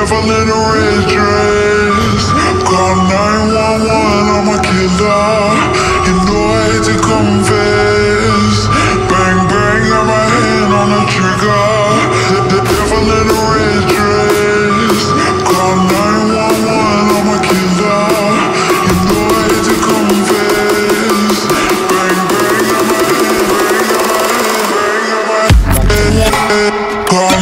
devil in a red dress. Call 911, I'm a killer. You know I hate to confess. Bang, bang, got my hand on the trigger. The devil in a red dress. Call 911, I'm a killer. You know I hate to confess. Bang, bang, got my hand, bang, got my hand, bang, got my hand. Call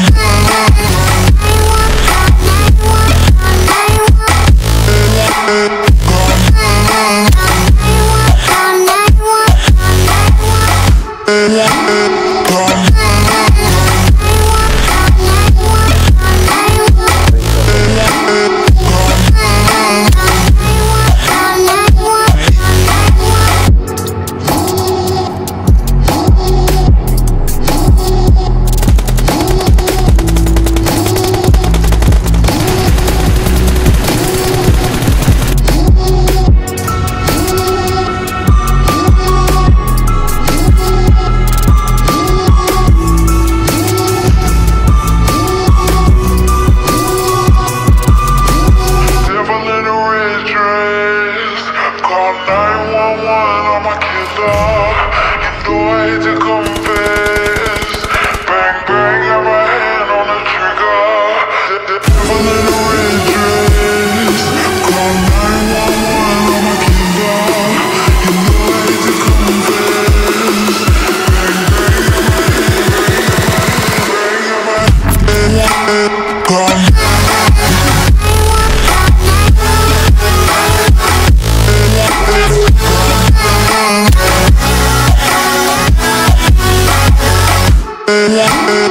yeah.